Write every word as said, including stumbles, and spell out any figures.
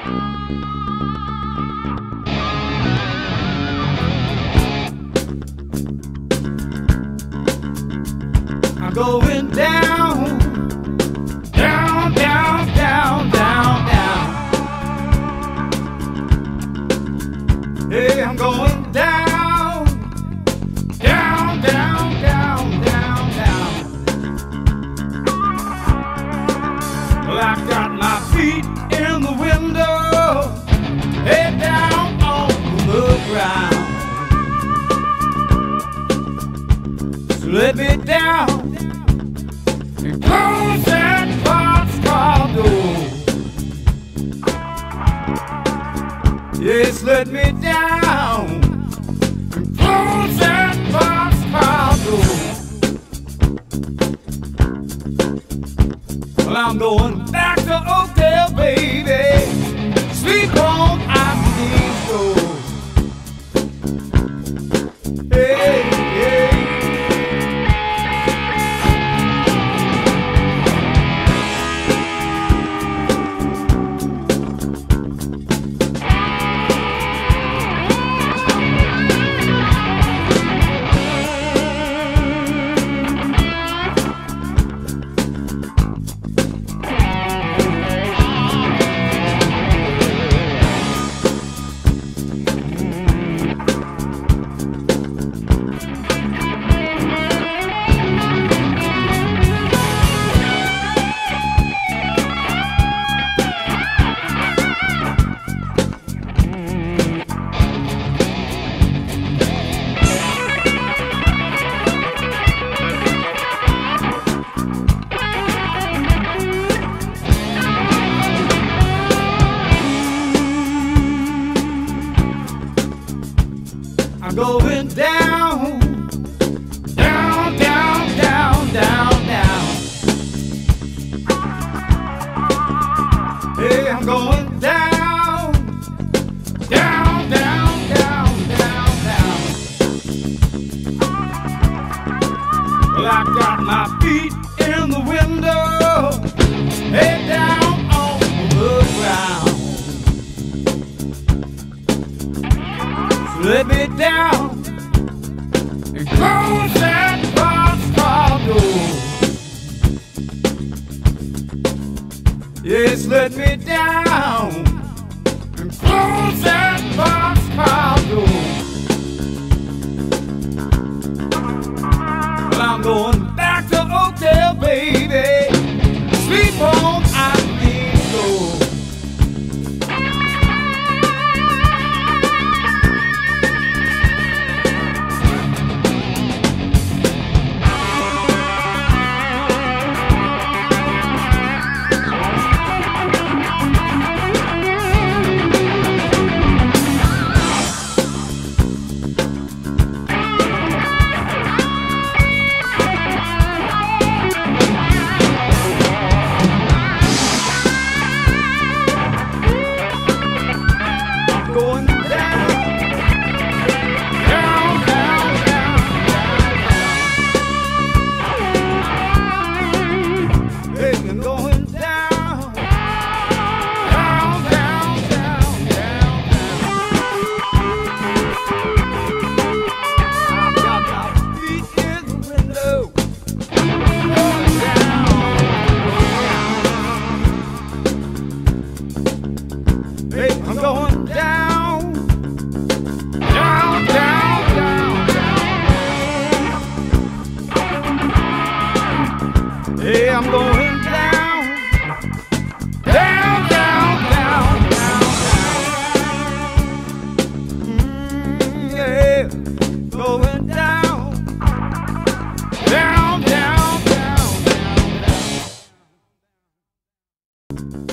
I'm going down, down, down, down, down, down. Hey, I'm going down, down, down, down, down, down. Well, I got my feet in the window, head down on the ground. So let me down and close that boxcar door. Yes, let me down and close that boxcar door. Well, I'm going back to Oakdale, baby. Sleep on Ivy's door. Hey, hey. I'm going down, down, down, down, down, down. Hey, I'm going down, down, down, down, down, down. Well, I got my feet in the window, head down on the ground. So let me down and close that boxcar door. Yes, let me down and close that boxcar door. Well, I'm going back to Oakdale, baby. Sleep on Ivy's door. I'm going down, down, down, down, down. Hey, I'm going down, down, down, down, down, down. Mm, yeah, going down, down, down, down, down, down.